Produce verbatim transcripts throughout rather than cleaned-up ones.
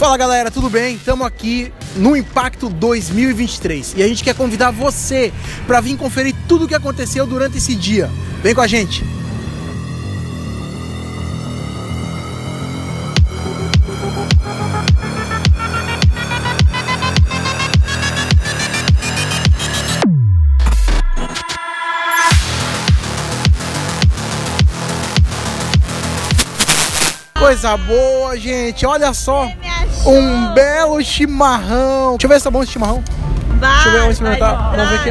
Fala galera, tudo bem? Estamos aqui no Impacto dois mil e vinte e três e a gente quer convidar você para vir conferir tudo o que aconteceu durante esse dia. Vem com a gente! Coisa boa, gente, olha só, um belo chimarrão. Deixa eu ver se tá bom esse chimarrão. Vai, Deixa eu ver, vamos experimentar. vai, Vamos ver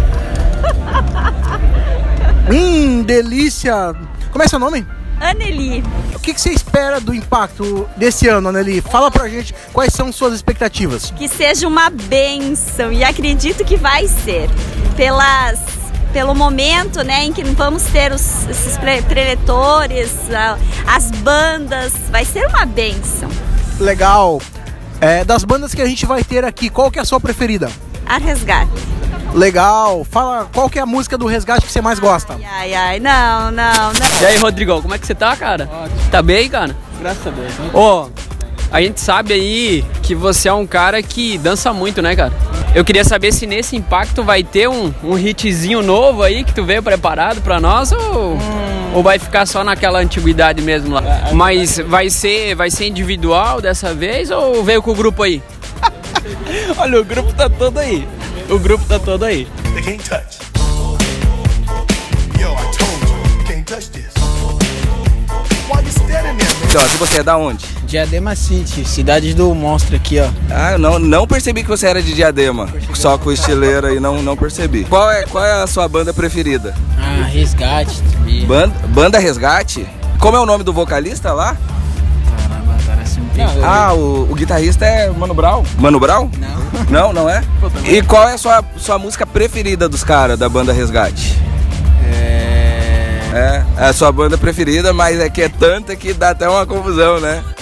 aqui. Hum, delícia. Como é seu nome? Anneli. O que, que você espera do Impacto desse ano, Anneli? Fala pra gente quais são suas expectativas. Que seja uma bênção e acredito que vai ser. Pelas... Pelo momento, né, em que vamos ter os, esses pre preletores, as bandas, vai ser uma bênção. Legal. É, das bandas que a gente vai ter aqui, qual que é a sua preferida? A Resgate. Legal. Fala, qual que é a música do Resgate que você mais gosta? Ai, ai, ai, não, não, não. E aí, Rodrigão, como é que você tá, cara? Ótimo. Tá bem, cara? Graças a Deus. Ó, oh, a gente sabe aí que você é um cara que dança muito, né, cara? Eu queria saber se nesse Impacto vai ter um, um hitzinho novo aí que tu veio preparado pra nós ou, hum. ou vai ficar só naquela antiguidade mesmo lá? É, Mas vai ser, vai ser individual dessa vez ou veio com o grupo aí? Olha, o grupo tá todo aí. O grupo tá todo aí. They can't touch. Yo, I told you, can't touch this. Why you standing there, man? Jorge, você é da onde? Diadema City, cidade do monstro aqui, ó. Ah, eu não, não percebi que você era de Diadema. Só com o estileiro aí, não, não percebi. Qual é, qual é a sua banda preferida? Ah, Resgate. Banda, banda Resgate? Como é o nome do vocalista lá? Caramba, agora você me pegou. Ah, o, o guitarrista é Mano Brown? Mano Brown? Não. Não, não é? E qual é a sua, sua música preferida dos caras da banda Resgate? É... É, é a sua banda preferida, mas é que é tanta que dá até uma confusão, né?